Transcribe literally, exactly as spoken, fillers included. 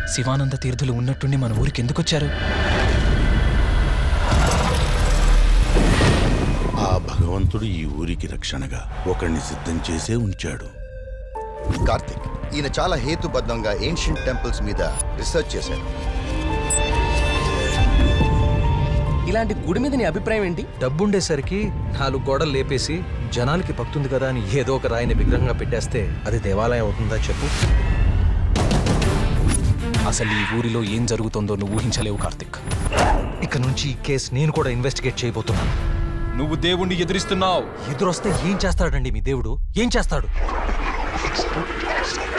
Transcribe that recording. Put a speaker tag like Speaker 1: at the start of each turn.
Speaker 1: శివానంద తీర్థులు ఉన్నట్టుండి మన ఊరికి ఎందుకొచ్చారు?
Speaker 2: ఆ భగవంతుడు ఈ ఊరికి రక్షణగా ఒకరిని సిద్ధం చేసే ఉంచాడు.
Speaker 3: కార్తిక్, ఈయన చాలా హేతుబద్ధంగా ఏన్షియంట్ టెంపుల్స్ మీద రీసెర్చ్ చేశారు.
Speaker 4: ఇలాంటి గుడి మీద నీ అభిప్రాయం ఏంటి?
Speaker 5: డబ్బుండేసరికి నాలుగు గోడలు లేపేసి జనాలకి భక్తుంది కదా అని ఏదో ఒక రాయిని విగ్రహంగా పెట్టేస్తే అది దేవాలయం అవుతుందా చెప్పు?
Speaker 1: అసలు ఈ ఊరిలో ఏం జరుగుతుందో నువ్వు ఊహించలేవు కార్తిక్.
Speaker 5: ఇక నుంచి ఈ కేసు నేను కూడా ఇన్వెస్టిగేట్ చేయబోతున్నాను.
Speaker 1: నువ్వు దేవుణ్ణి ఎదురిస్తున్నావు.
Speaker 5: ఎదురొస్తే ఏం చేస్తాడండి మీ దేవుడు? ఏం చేస్తాడు?